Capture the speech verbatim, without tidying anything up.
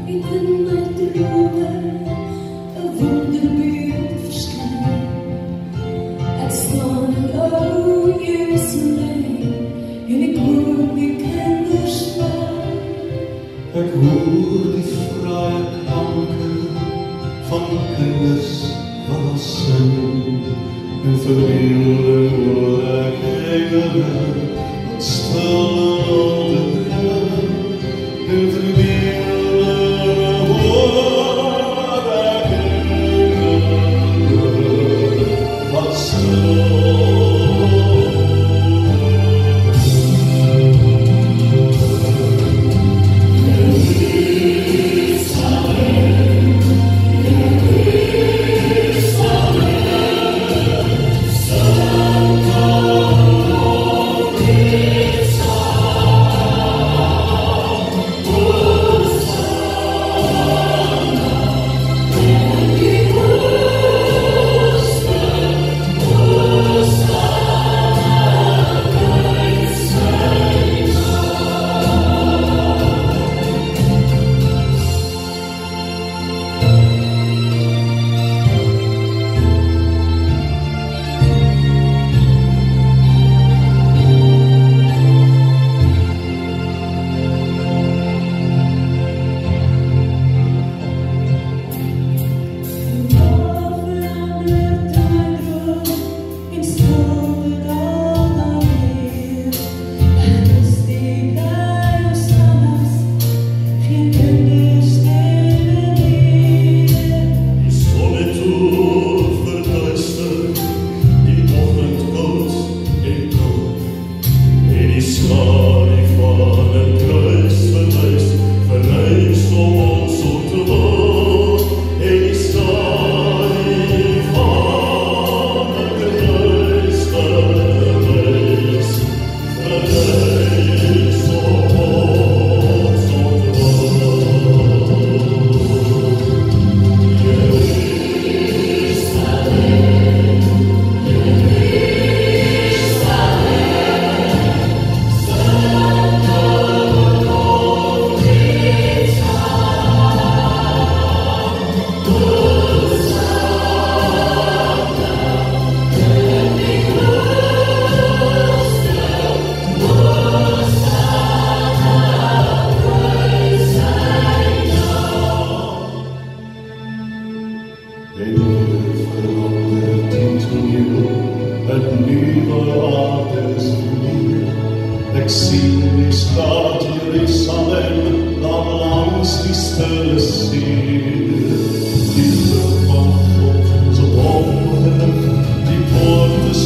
in mijn dromen een wonderbeeld verschijnt. Het staan al jaren alleen en ik hoor die kinders slaan. Ik hoor die vrije klanken van kinders wassen en verbeelden hoor ik engelen wat stil op de brillen en verbeelden hoor ik engelen wat stil Ik zie die stad Jerusalem, dan langs die stille zee. Die lucht van God, zo ongelukkig, die poorten